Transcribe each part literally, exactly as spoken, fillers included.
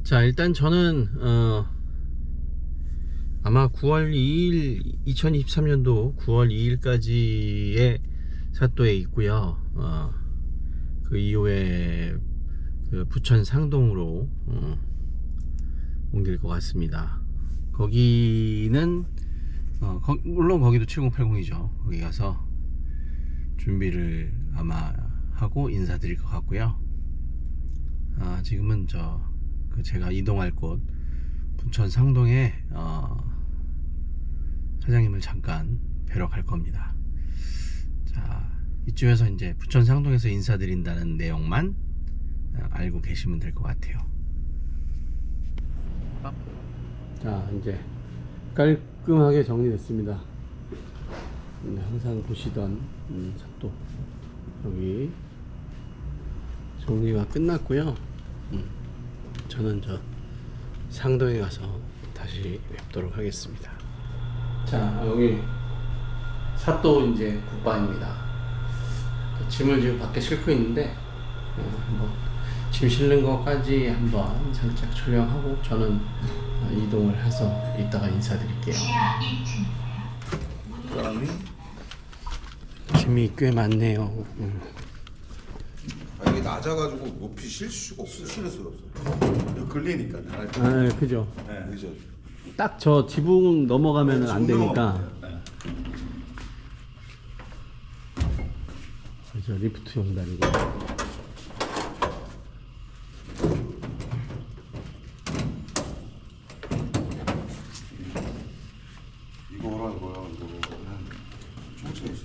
자, 일단 저는 어 아마 구월 이일 이천이십삼 년도 구월 이일까지의 사또에 있고요. 어, 그 이후에 그 부천 상동으로 어, 옮길 것 같습니다. 거기는 어, 거, 물론 거기도 칠공팔공이죠. 거기 가서 준비를 아마 하고 인사드릴 것 같고요. 아, 지금은 저 그 제가 이동할 곳 부천 상동에 어, 사장님을 잠깐 뵈러 갈 겁니다. 자, 이쯤에서 이제 부천 상동에서 인사드린다는 내용만 알고 계시면 될 것 같아요. 자, 이제 깔끔하게 정리됐습니다. 항상 보시던 음, 사또 여기 정리가 끝났고요. 음, 저는 저 상동에 가서 다시 뵙도록 하겠습니다. 자, 여기 사또 이제 국방입니다. 짐을 지금 밖에 싣고 있는데 어, 한번 짐 실는 것까지 한번 살짝 촬영하고 저는 이동을 해서 이따가 인사드릴게요. 짐이 꽤 많네요. 음. 아, 이게 낮아가지고 높이 실 수가 없어요. 실을 수가 없어요. 걸리니까. 아, 그죠. 네, 그죠. 딱 저 지붕 넘어가면 네, 안 되니까. 네. 그죠, 리프트 용달이고. 이거랑 이거랑 이거랑 총체있어.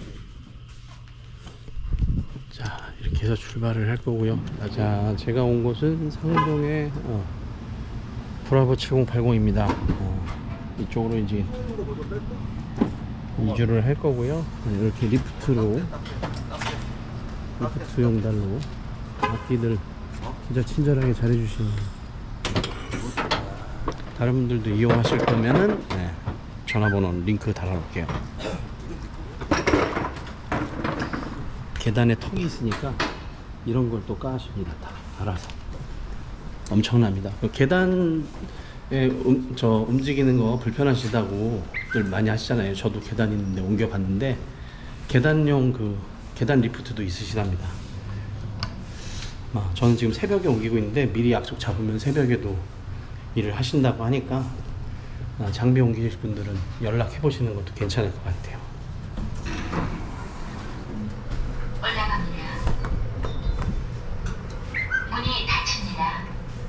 자, 이렇게 해서 출발을 할 거고요. 자, 제가 온 곳은 상동의 어, 브라보 칠공팔공입니다. 어, 이쪽으로 이제 이주를 할 거고요. 이렇게 리프트로 리프트 용달로 악기들 진짜 친절하게 잘해주시는, 다른 분들도 이용하실 거면은 네, 전화번호 링크 달아놓을게요. 계단에 턱이 있으니까 이런 걸 또 까십니다. 다 알아서. 엄청납니다. 그 계단에 음, 저 움직이는 거 불편하시다고들 많이 하시잖아요. 저도 계단 있는데 옮겨봤는데 계단용 그 계단 리프트도 있으시답니다. 아, 저는 지금 새벽에 옮기고 있는데 미리 약속 잡으면 새벽에도 일을 하신다고 하니까 아, 장비 옮기실 분들은 연락해 보시는 것도 괜찮을 것 같아요. 올라갑니다. 문이 닫힙니다.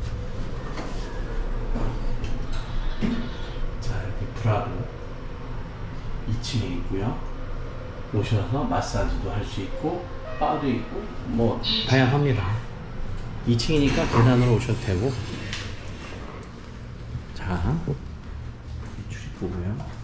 자, 이렇게 브라보 이 층에 있고요. 오셔서 마사지도 할 수 있고 바도 있고 뭐 다양합니다. 이 층이니까 계단으로 오셔도 되고. 자, 출입구고요.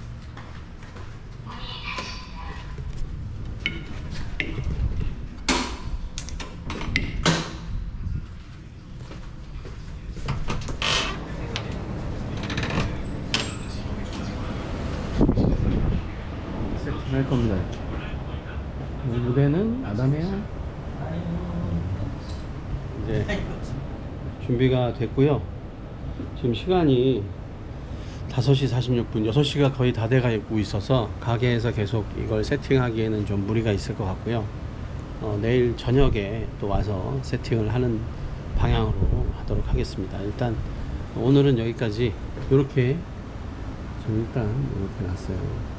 세팅할 겁니다. 무대는 아담해야 이제 준비가 됐고요. 지금 시간이 다섯 시 사십육 분, 여섯 시가 거의 다 돼가고 있어서 가게에서 계속 이걸 세팅하기에는 좀 무리가 있을 것 같고요. 어, 내일 저녁에 또 와서 세팅을 하는 방향으로 하도록 하겠습니다. 일단 오늘은 여기까지. 이렇게 전 일단 이렇게 놨어요.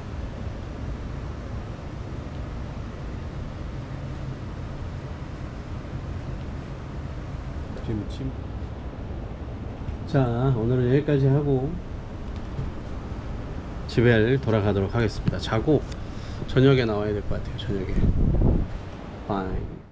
찜찜. 자, 오늘은 여기까지 하고 집에 돌아가도록 하겠습니다. 자고 저녁에 나와야 될 것 같아요. 저녁에. 바이.